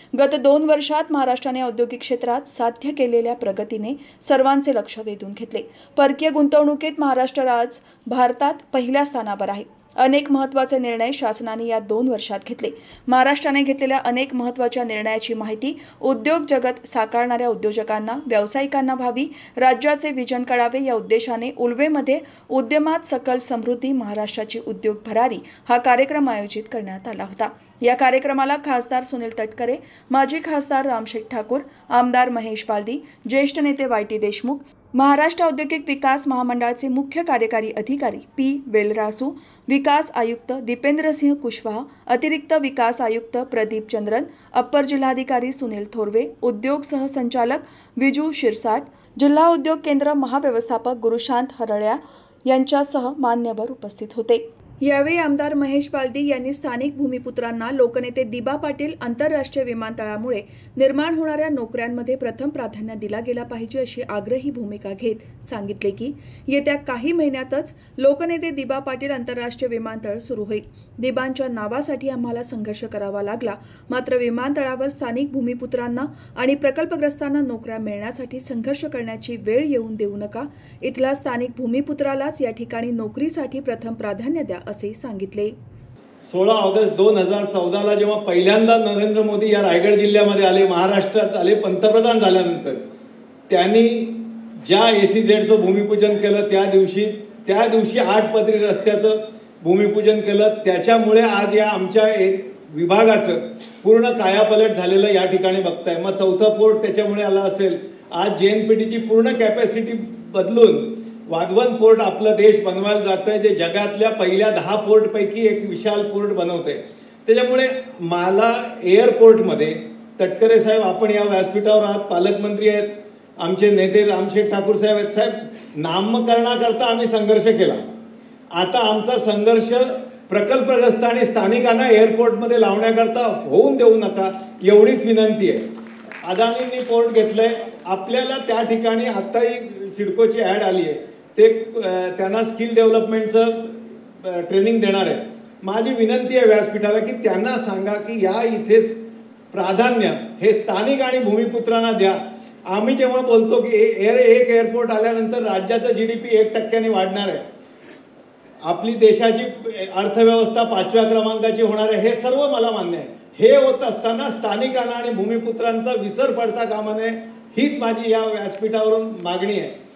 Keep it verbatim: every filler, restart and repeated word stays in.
गत दोन वर्षात महाराष्ट्राने औद्योगिक क्षेत्रात साध्य केलेल्या प्रगतीने सर्वांचे लक्ष वेधून घेतले। परकीय गुंतवणुकीत महाराष्ट्र आज भारतात पहिल्या स्थानावर आहे। अनेक महत्त्वाचे निर्णय शासनाने या दोन वर्षात घेतले। महाराष्ट्राने घेतलेल्या अनेक महत्त्वाच्या निर्णयाची माहिती उद्योग जगत साकारणाऱ्या उद्योजकांना, व्यावसायिकांना व्हावी, राज्याचे विजन कळावे या उद्देशाने उल्वेमध्ये उद्यमात सकल समृद्धी महाराष्ट्राची उद्योग भरारी हा कार्यक्रम आयोजित करण्यात आला होता। या कार्यक्रमाला खासदार सुनील तटकरे, माजी खासदार रामशेठ ठाकूर, आमदार महेश बालदी, ज्येष्ठ नेते वाय टी देशमुख, महाराष्ट्र औद्योगिक विकास महामंडळाचे मुख्य कार्यकारी अधिकारी पी वेलरासू, विकास आयुक्त दीपेंद्रसिंह कुशवाहा, अतिरिक्त विकास आयुक्त प्रदीप चंद्रन, अप्पर जिल्हाधिकारी सुनील थोरवे, उद्योग सहसंचालक विजू शिरसाट, जिल्हा उद्योग केंद्र महाव्यवस्थापक गुरुशांत हरळ्या यांच्यासह मान्यवर उपस्थित होते। यावेळी आमदार महेश बालदी यांनी स्थानिक भूमिपुत्रांना लोकनेते दिबा पाटील आंतरराष्ट्रीय विमानतळामुळे निर्माण होणाऱ्या नोकऱ्यांमध्ये प्रथम प्राधान्य दिला गेला पाहिजे अशी आग्रही भूमिका घेत सांगितले की येत्या काही महिन्यातच लोकनेते दिबा पाटील आंतरराष्ट्रीय विमानतळ सुरू होईल। दिबांच्या नावासाठी आम्हाला संघर्ष करावा लागला, मात्र विमानतळावर स्थानिक भूमिपुत्रांना आणि प्रकल्पग्रस्तांना नोकऱ्या मिळण्यासाठी संघर्ष करण्याची वेळ येऊन देऊ नका। इथल्या स्थानिक भूमिपुत्रालाच या ठिकाणी नोकरीसाठी प्रथम प्राधान्य द्या असे सांगितले। सोळा ऑगस्ट दोन हजार चौदा ला जेव्हा पहिल्यांदा नरेंद्र मोदी या रायगड जिल्ह्यामध्ये आले, महाराष्ट्रात आले, पंतप्रधान झाल्यानंतर त्यांनी ज्या एसीझेडचं भूमिपूजन केलं त्या दिवशी त्या दिवशी आठ पदरी रस्त्याचं भूमिपूजन केलं। त्याच्यामुळे आज या आमच्या विभागाचं पूर्ण कायापालट झालेलं या ठिकाणी बघताय। मग चौथा पोर्ट त्याच्यामुळे आला असेल। आज जे एन पी टीची पूर्ण कॅपॅसिटी बदलून वाधवन पोर्ट आपला देश बनवायला जात आहे, जे जगातल्या पहिल्या दहा पोर्टपैकी एक विशाल पोर्ट बनवते। त्याच्यामुळे मला एअरपोर्टमध्ये तटकरे साहेब, आपण या व्यासपीठावर आहात, पालकमंत्री आहेत, आमचे नेते रामशेठ ठाकूर साहेब आहेत, साहेब नामकरणाकरता आम्ही संघर्ष केला। आता आमचा संघर्ष प्रकल्पग्रस्त आणि स्थानिकांना एअरपोर्टमध्ये लावण्याकरता होऊन देऊ नका एवढीच विनंती आहे। अदानींनी पोर्ट घेतलंय, आपल्याला त्या ठिकाणी आत्ताही सिडकोची ॲड आली आहे, ते त्यांना स्किल डेव्हलपमेंटचं ट्रेनिंग देणार आहे। माझी विनंती आहे व्यासपीठाला की त्यांना सांगा की या इथे प्राधान्य हे स्थानिक आणि भूमिपुत्रांना द्या। आम्ही जेव्हा बोलतो की एअर एक एअरपोर्ट आल्यानंतर राज्याचा जी डी पी एक टक्क्याने वाढणार आहे, आपली देशाची अर्थव्यवस्था पाचव्या क्रमांकाची होणार आहे, हे सर्व मला मान्य आहे। हे होत असताना स्थानिकांना आणि भूमिपुत्रांचा विसर पडता कामा नये, हीच माझी या व्यासपीठावरून मागणी आहे।